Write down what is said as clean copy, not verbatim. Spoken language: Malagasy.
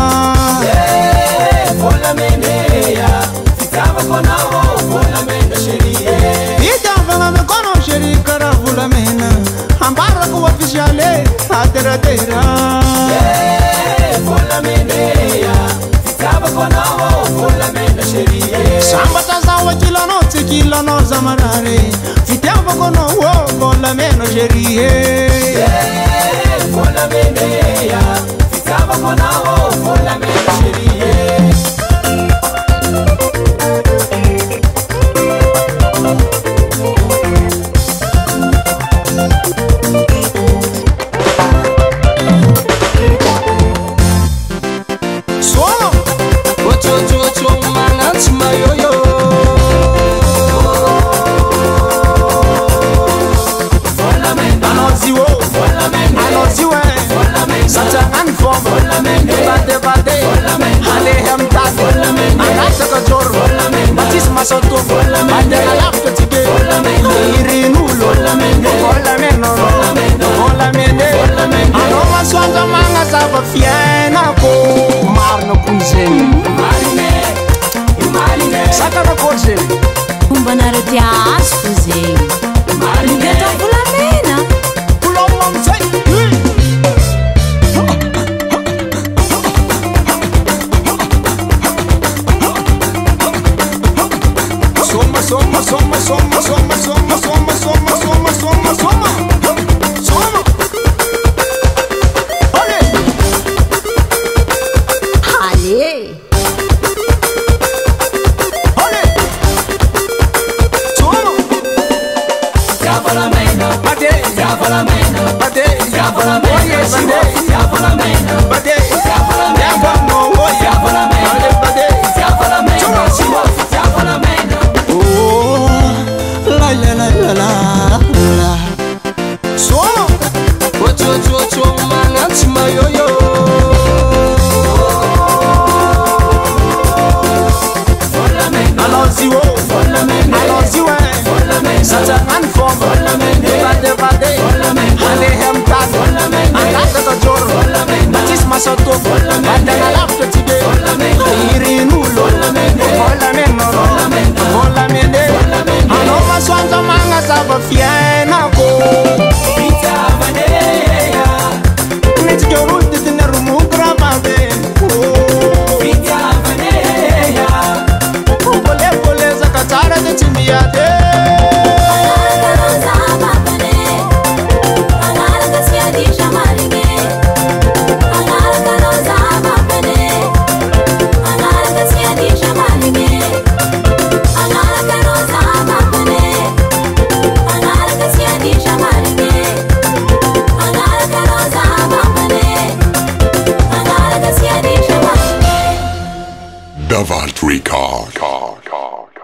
Vôlamena ficava com o Vôlamena xerie. Ficava me com o xerie cara Vôlamena. Ambara com o Officiel a terra. Vôlamena ficava com o Vôlamena xerie. Samba tazawa kila no zamarare. Ficava com o Vôlamena xerie. Vôlamena ficava com o Vôlamena xerie. Soto Vôlamena lafto tige irinulo Vôlamena Aroma swanga manga zava fiena ko marno kunzeni Marine Sakara korze Umbanara tias fuzei Marine Vôlamena Kulomam sei Soma. Olé. Allez. Olé. Soma. Vôlamena, Bate. Vôlamena, Bate. Vôlamena, Vôlamena, Bate. Vôlamena, Soto Vôlamena lafto tige irinulo Vôlamena Aroma swanga manga zava fiena ko Neti joruti tineru mugramade Vole zakatara de timbiade DAVALT RECORDZ.